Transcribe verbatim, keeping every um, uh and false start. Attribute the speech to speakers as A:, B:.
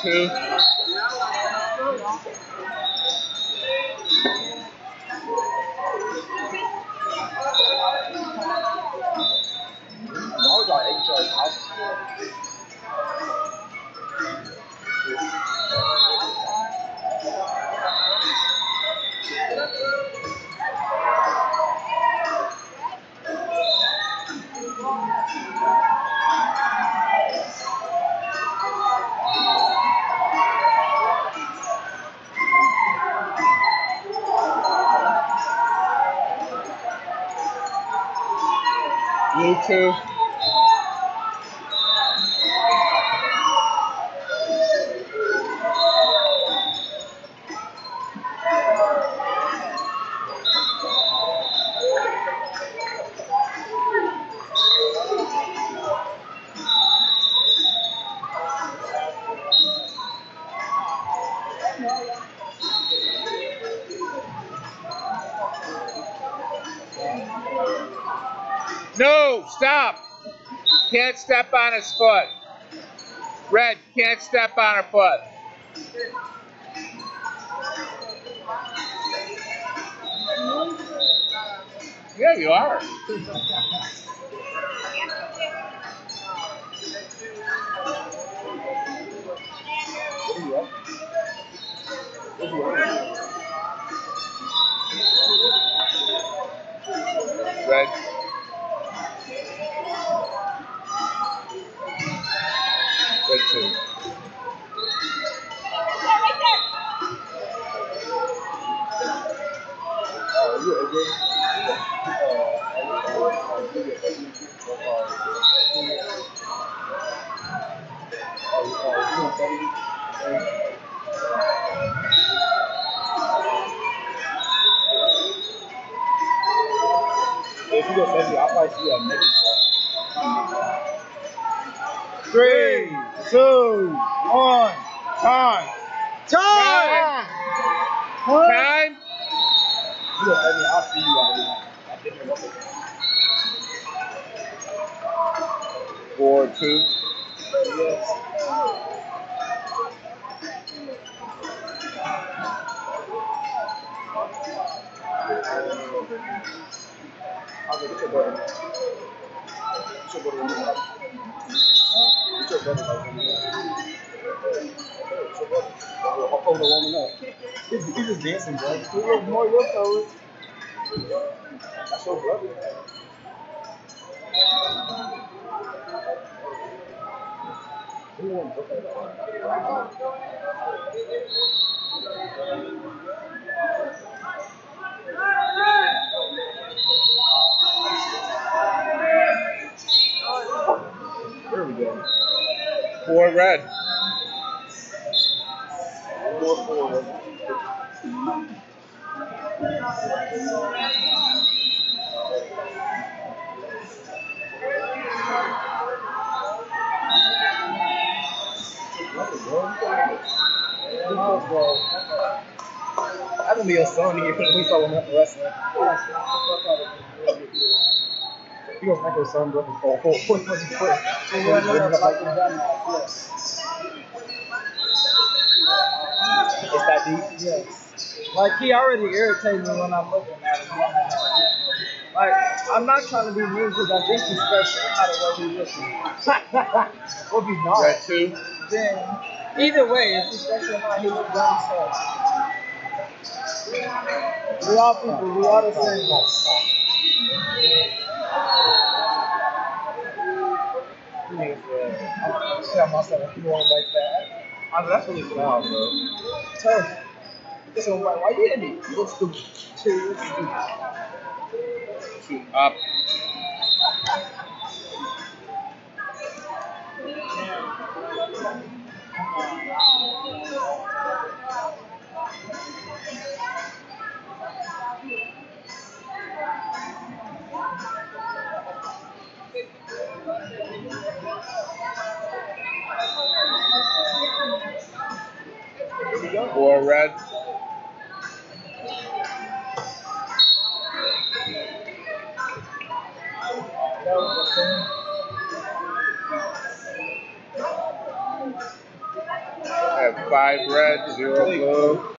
A: two. You two. No, stop. Can't step on his foot. Red, can't step on her foot. Yeah, you are. Red. Red two.
B: If you go seventy, I'll probably see you at next.
C: Three, two, one, time.
A: Time. Time.
B: You go seventy, I'll see you at dinner.
A: Four, two.
B: Yes. I'll go get your brother. Get your brother. Get your brother. I'll hold the woman up. He's, he's just dancing, bro. He looks more your color. That's your brother. There we go.
A: Four red.
B: Four, four. I'm gonna be your son here when we start wrestling. You gonna make your son go for four points on the foot. It's that deep?
C: Yes. Like, he already irritates me when I'm looking at him. Like, I'm not trying to be mean because I think he's special how the way he's looking. What if he's not?
A: Red two.
C: Then, either way, if he's special or not, he looks dumb as hell. We all people, we all the same.
B: You niggas, uh, I'm tell myself if you want like that. I mean, that's really foul, bro.
C: Tough.
B: This one, why, why you hit me? You look stupid.
C: Two, it's stupid.
A: Two up. Four red.
C: That was the thing.
A: have five red, zero blue.